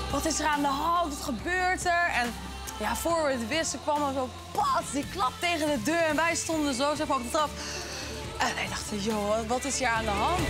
wat is er aan de hand? Wat gebeurt er? En ja, voor we het wisten kwam er zo pat, die klap tegen de deur. En wij stonden zo zeg maar, op de trap. En wij dachten, joh, wat is hier aan de hand?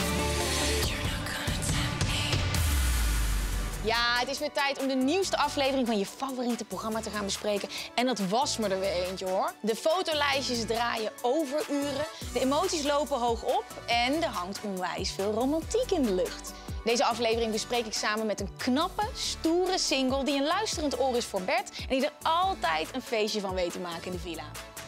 Ja, het is weer tijd om de nieuwste aflevering van je favoriete programma te gaan bespreken. En dat was me er weer eentje, hoor. De fotolijstjes draaien overuren, de emoties lopen hoog op en er hangt onwijs veel romantiek in de lucht. Deze aflevering bespreek ik samen met een knappe, stoere single die een luisterend oor is voor Bert en die er altijd een feestje van weet te maken in de villa.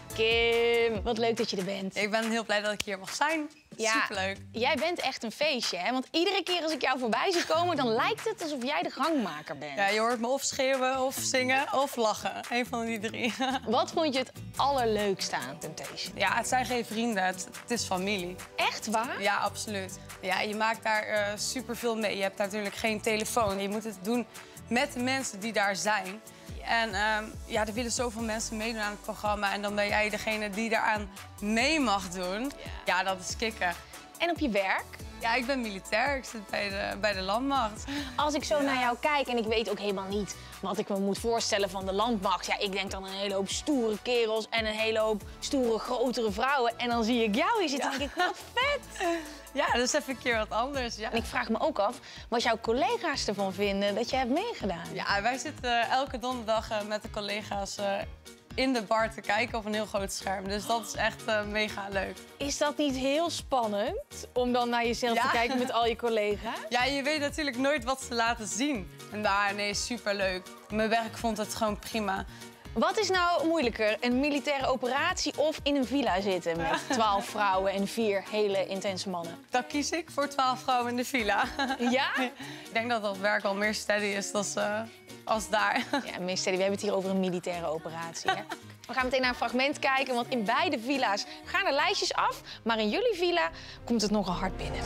Kim, wat leuk dat je er bent. Ik ben heel blij dat ik hier mag zijn. Ja, superleuk. Jij bent echt een feestje, hè? Want iedere keer als ik jou voorbij zie komen, dan lijkt het alsof jij de gangmaker bent. Ja, je hoort me of schreeuwen, of zingen, of lachen. Eén van die drie. Wat vond je het allerleukste aan Temptation? Ja, het zijn geen vrienden, het is familie. Echt waar? Ja, absoluut. Ja, je maakt daar superveel mee. Je hebt natuurlijk geen telefoon. Je moet het doen met de mensen die daar zijn. En ja, er willen zoveel mensen meedoen aan het programma. En dan ben jij degene die daaraan mee mag doen. Ja, dat is kicken. En op je werk? Ja, ik ben militair. Ik zit bij de landmacht. Als ik zo naar jou kijk en ik weet ook helemaal niet wat ik me moet voorstellen van de landmacht. Ja, ik denk dan een hele hoop stoere kerels en een hele hoop stoere, grotere vrouwen. En dan zie ik jou hier zitten en denk ik, wat vet! Ja, dat is even een keer wat anders. Ja. En ik vraag me ook af wat jouw collega's ervan vinden dat je hebt meegedaan. Ja, wij zitten elke donderdag met de collega's in de bar te kijken op een heel groot scherm. Dus dat is echt mega leuk. Is dat niet heel spannend om dan naar jezelf te kijken met al je collega's? Ja, je weet natuurlijk nooit wat ze laten zien. En daar, nee, superleuk. Mijn werk vond het gewoon prima. Wat is nou moeilijker, een militaire operatie of in een villa zitten met 12 vrouwen en 4 hele intense mannen? Dan kies ik voor 12 vrouwen in de villa. Ja? Ik denk dat dat werk al meer steady is als daar. Ja, meneer Steady, we hebben het hier over een militaire operatie. Hè? We gaan meteen naar een fragment kijken, want in beide villa's gaan er lijstjes af. Maar in jullie villa komt het nogal hard binnen.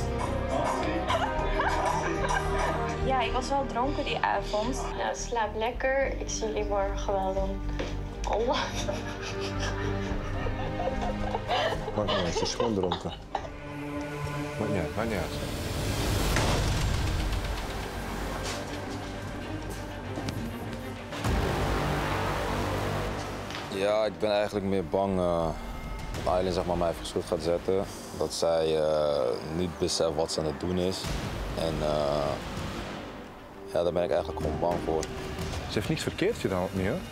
Ja, ik was wel dronken die avond. Nou, slaap lekker. Ik zie jullie morgen wel dan. Allah. Maakt niet uit, ze is gewoon dronken. Maakt niet uit. Ja, ik ben eigenlijk meer bang dat Aileen zeg maar, mij even schut gaat zetten. Dat zij niet beseft wat ze aan het doen is. En ja, daar ben ik eigenlijk gewoon bang voor. Ze heeft niks verkeerd gedaan opnieuw, hè?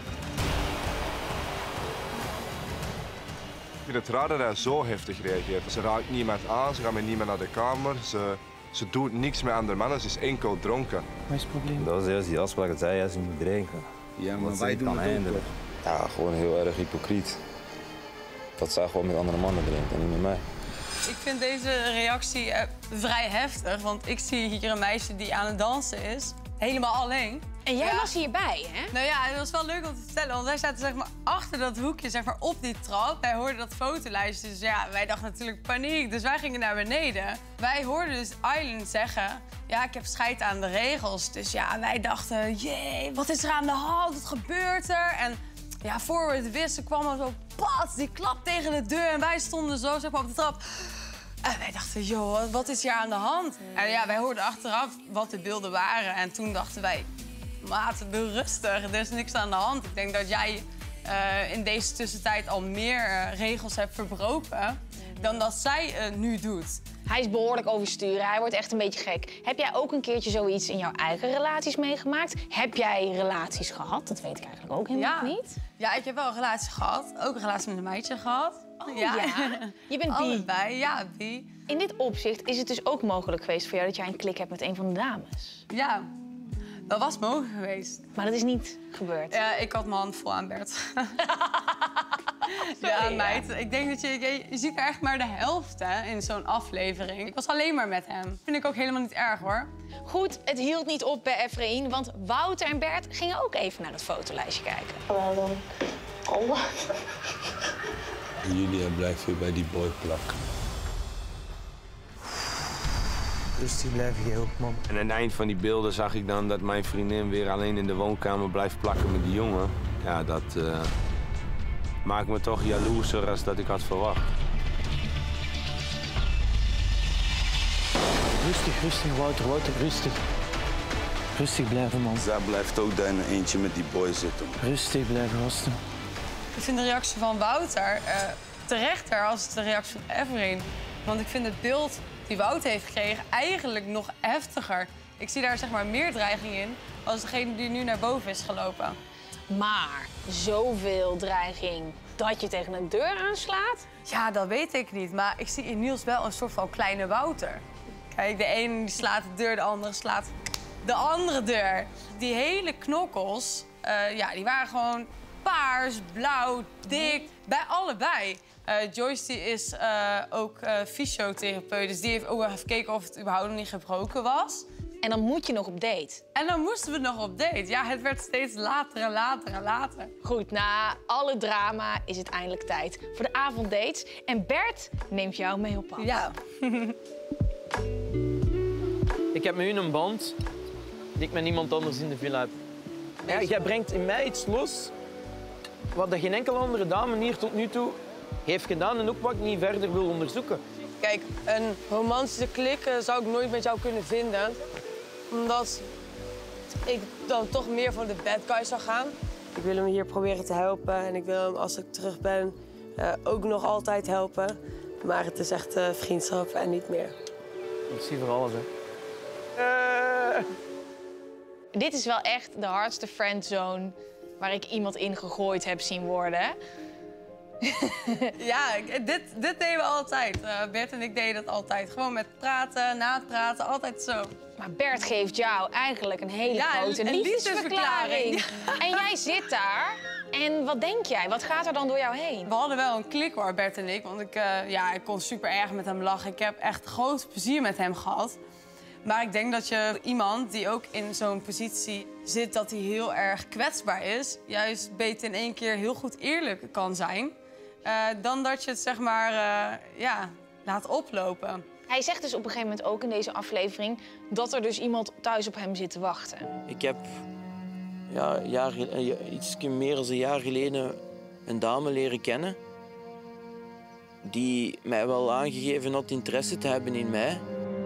Ik vind het raar dat hij zo heftig reageert. Ze raakt niemand aan, ze gaat met niemand naar de kamer. Ze doet niks met andere mannen, ze is enkel dronken. Wat is het probleem? Dat was juist die afspraak dat zij juist niet moet drinken. Ja, maar Dat wij ze doen kan het ook. eindelijk. Ja, gewoon heel erg hypocriet. Dat zij gewoon met andere mannen drinkt en niet met mij. Ik vind deze reactie vrij heftig, want ik zie hier een meisje die aan het dansen is. Helemaal alleen. En jij was hierbij, hè? Nou ja, het was wel leuk om te vertellen, want wij zaten zeg maar, achter dat hoekje zeg maar, op die trap. Wij hoorden dat fotolijstje, dus ja, wij dachten natuurlijk paniek. Dus wij gingen naar beneden. Wij hoorden dus Aileen zeggen, ja, ik heb scheid aan de regels. Dus ja, wij dachten, jee, wat is er aan de hand? Wat gebeurt er? En ja, voor we het wisten kwam er zo pat, die klap tegen de deur. En wij stonden zo zeg maar, op de trap. En wij dachten, joh, wat is hier aan de hand? En ja, wij hoorden achteraf wat de beelden waren. En toen dachten wij, maat, doe rustig, er is niks aan de hand. Ik denk dat jij in deze tussentijd al meer regels hebt verbroken dan dat zij nu doet. Hij is behoorlijk oversturen, hij wordt echt een beetje gek. Heb jij ook een keertje zoiets in jouw eigen relaties meegemaakt? Heb jij relaties gehad? Dat weet ik eigenlijk ook helemaal niet. Ja, ik heb wel een relatie gehad. Ook een relatie met een meisje gehad. Oh ja? Je bent bi? Allebei, ja, bi. In dit opzicht is het dus ook mogelijk geweest voor jou dat jij een klik hebt met een van de dames. Ja, dat was mogelijk geweest. Maar dat is niet gebeurd. Ja, ik had mijn hand vol aan Bert. Ja, meid. Ik denk dat je ziet er echt maar de helft hè, in zo'n aflevering. Ik was alleen maar met hem. Vind ik ook helemaal niet erg, hoor. Goed, het hield niet op bij Efraïn, want Wouter en Bert gingen ook even naar het fotolijstje kijken. Wel dan. Allah. Julia blijft weer bij die boy plakken. Rustig blijven, jij ook, man. En aan het eind van die beelden zag ik dan dat mijn vriendin weer alleen in de woonkamer blijft plakken met die jongen. Ja, dat maakt me toch jaloerser als dat ik had verwacht. Rustig, rustig, Wouter, rustig. Rustig blijven, man. Zij blijft ook daar in een eentje met die boy zitten. Rustig blijven, gasten. Ik vind de reactie van Wouter terechter als de reactie van Everin. Want ik vind het beeld die Wouter heeft gekregen eigenlijk nog heftiger. Ik zie daar zeg maar meer dreiging in als degene die nu naar boven is gelopen. Maar zoveel dreiging dat je tegen een deur aanslaat? Ja, dat weet ik niet. Maar ik zie in Niels wel een soort van kleine Wouter. Kijk, de ene die slaat de deur, de andere slaat de andere deur. Die hele knokkels, ja, die waren gewoon paars, blauw, dik, bij allebei. Joyce die is ook fysiotherapeut, dus die heeft ook even gekeken of het überhaupt nog niet gebroken was. En dan moet je nog op date. En dan moesten we nog op date. Ja, het werd steeds later en later en later. Goed, na alle drama is het eindelijk tijd voor de avonddates. En Bert neemt jou mee op pad. Ja. Ik heb met u een band die ik met niemand anders in de villa heb. Ja, jij brengt in mij iets los wat geen enkele andere dame hier tot nu toe heeft gedaan en ook wat ik niet verder wil onderzoeken. Kijk, een romantische klik zou ik nooit met jou kunnen vinden. Omdat ik dan toch meer voor de bad guy zou gaan. Ik wil hem hier proberen te helpen en ik wil hem als ik terug ben ook nog altijd helpen. Maar het is echt vriendschap en niet meer. Ik zie voor alles, hè. Dit is wel echt de hardste friendzone waar ik iemand in gegooid heb zien worden. Ja, dit deden we altijd. Bert en ik deden dat altijd. Gewoon met praten, napraten, altijd zo. Maar Bert geeft jou eigenlijk een hele grote liefdesverklaring. En jij zit daar. En wat denk jij? Wat gaat er dan door jou heen? We hadden wel een klik hoor, Bert en ik. Want ik kon super erg met hem lachen. Ik heb echt groot plezier met hem gehad. Maar ik denk dat je iemand die ook in zo'n positie zit dat hij heel erg kwetsbaar is, juist beter in één keer heel goed eerlijk kan zijn. Dan dat je het zeg maar laat oplopen. Hij zegt dus op een gegeven moment ook in deze aflevering dat er dus iemand thuis op hem zit te wachten. Ik heb iets meer dan een jaar geleden een dame leren kennen die mij wel aangegeven had interesse te hebben in mij.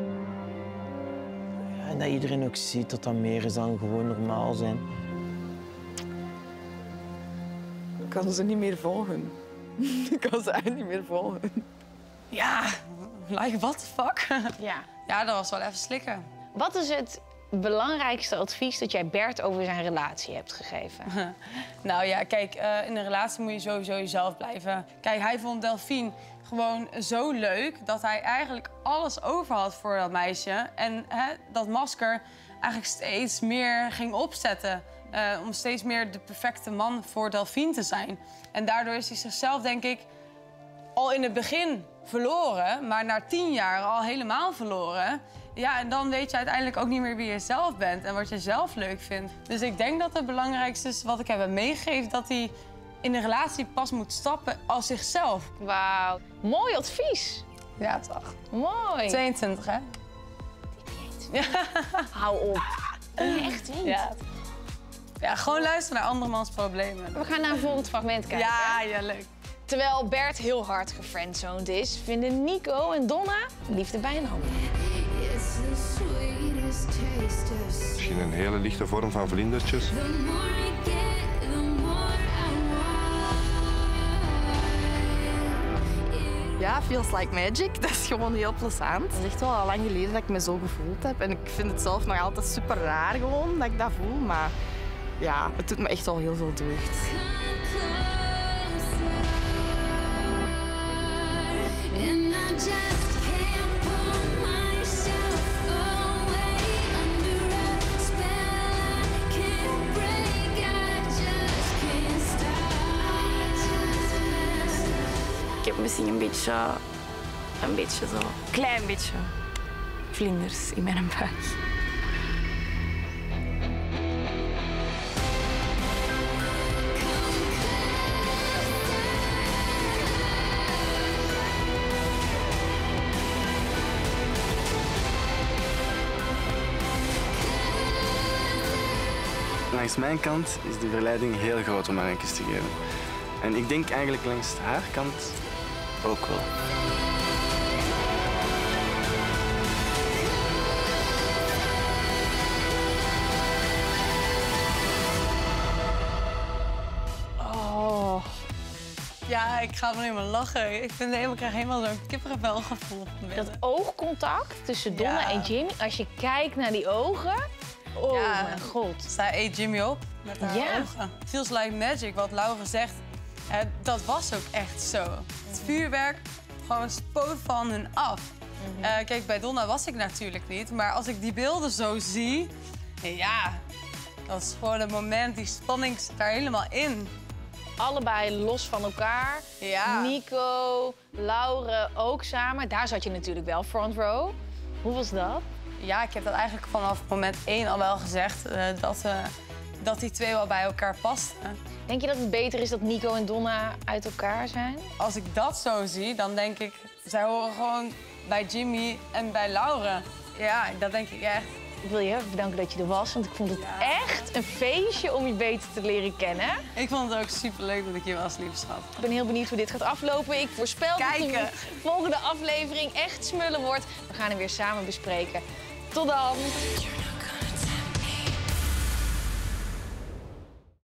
Ja, en dat iedereen ook ziet dat dat meer is dan gewoon normaal zijn. Ik kan ze niet meer volgen. Ik kan ze eigenlijk niet meer volgen. Ja, like what the fuck? Ja. Ja, dat was wel even slikken. Wat is het belangrijkste advies dat jij Bert over zijn relatie hebt gegeven? Nou ja, kijk, in een relatie moet je sowieso jezelf blijven. Kijk, hij vond Delphine gewoon zo leuk dat hij eigenlijk alles over had voor dat meisje. En dat masker eigenlijk steeds meer ging opzetten. Om steeds meer de perfecte man voor Delphine te zijn. En daardoor is hij zichzelf, denk ik, al in het begin verloren, maar na 10 jaar al helemaal verloren. Ja, en dan weet je uiteindelijk ook niet meer wie je zelf bent en wat je zelf leuk vindt. Dus ik denk dat het belangrijkste is wat ik heb meegegeven, dat hij in een relatie pas moet stappen als zichzelf. Wauw, mooi advies. Ja, toch. Mooi. 22, hè? Ja. Hou op. Echt niet. Ja. Ja, gewoon luisteren naar andermans problemen. We gaan naar een volgend fragment kijken. Ja, leuk. Terwijl Bert heel hard gefriendzoned is, vinden Nico en Donna liefde bij een ander. Misschien een hele lichte vorm van vlindertjes. Ja, feels like magic. Dat is gewoon heel plezant. Het is echt wel al lang geleden dat ik me zo gevoeld heb. En ik vind het zelf nog altijd super raar gewoon dat ik dat voel. Maar ja, het doet me echt wel heel veel deugd. Ik heb misschien een beetje zo, klein beetje vlinders in mijn buik. Langs mijn kant is de verleiding heel groot om haar een kus te geven. En ik denk eigenlijk langs haar kant ook wel. Ja, ik ga wel helemaal lachen. Ik krijg helemaal zo'n kippenvel gevoel. Dat oogcontact tussen Donna en Jimmy, als je kijkt naar die ogen. Oh mijn god. Zij eet Jimmy op met haar ogen. Feels like magic, wat Laura zegt. Dat was ook echt zo. Het vuurwerk gewoon spoot van hun af. Kijk, bij Donna was ik natuurlijk niet. Maar als ik die beelden zo zie... Ja, dat is gewoon het moment. Die spanning zit daar helemaal in. Allebei los van elkaar. Ja. Nico, Laura ook samen. Daar zat je natuurlijk wel front row. Hoe was dat? Ja, ik heb dat eigenlijk vanaf moment 1 al wel gezegd. Dat die twee wel bij elkaar pasten. Denk je dat het beter is dat Nico en Donna uit elkaar zijn? Als ik dat zo zie, dan denk ik... Zij horen gewoon bij Jimmy en bij Laura. Ja, dat denk ik echt. Ik wil je bedanken dat je er was, want ik vond het echt een feestje om je beter te leren kennen. Ik vond het ook superleuk dat ik je was, lieve schat. Ik ben heel benieuwd hoe dit gaat aflopen. Ik voorspel dat de volgende aflevering echt smullen wordt. We gaan hem weer samen bespreken. Tot dan!